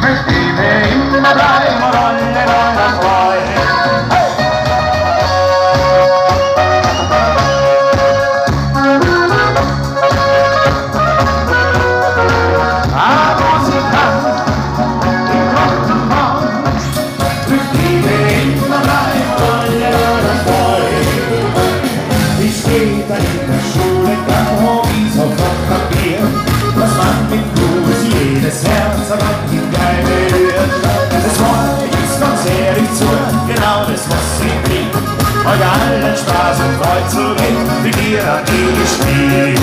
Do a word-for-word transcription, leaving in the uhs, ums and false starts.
möchte ich mir immer bleiben und alle Leute freuen. Genau das, was sie bringt, euch allen Spaß und Freude zu bringen, wie wir an die Spiel.